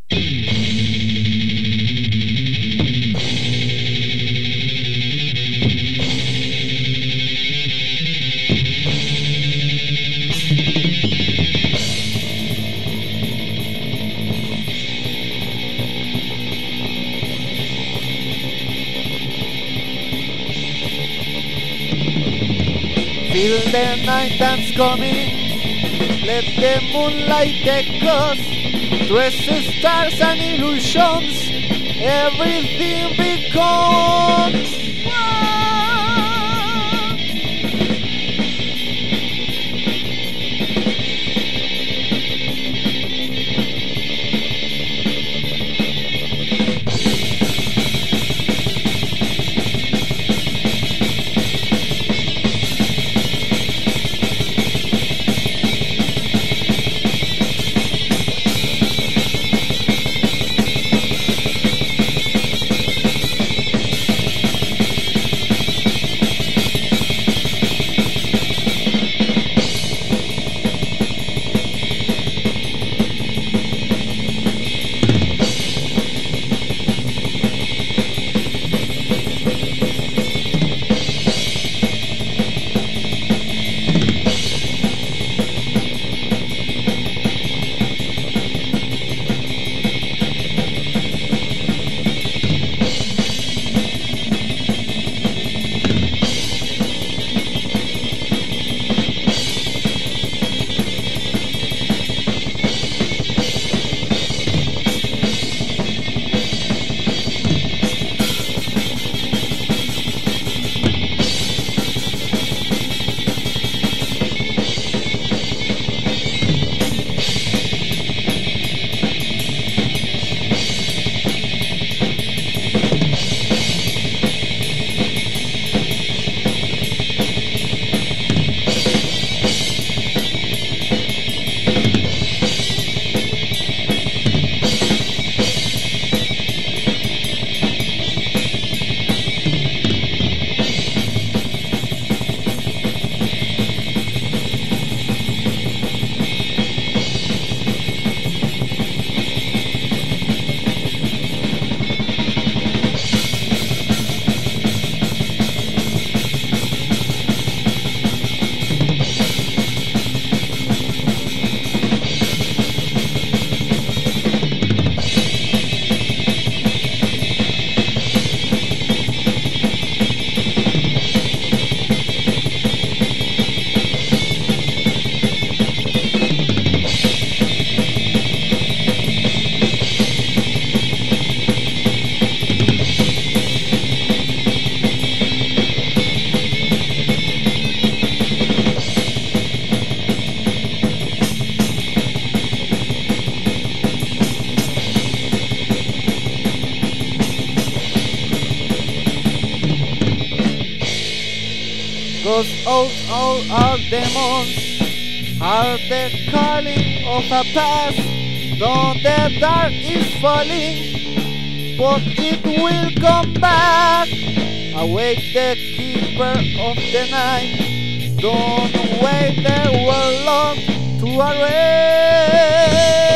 Feel the night that's coming, let the moonlight take us, trace stars and illusions, everything becomes one. Cause all our demons are the calling of a past. Though the dark is falling, but it will come back. Awake the keeper of the night. Don't wait the world long to arrest.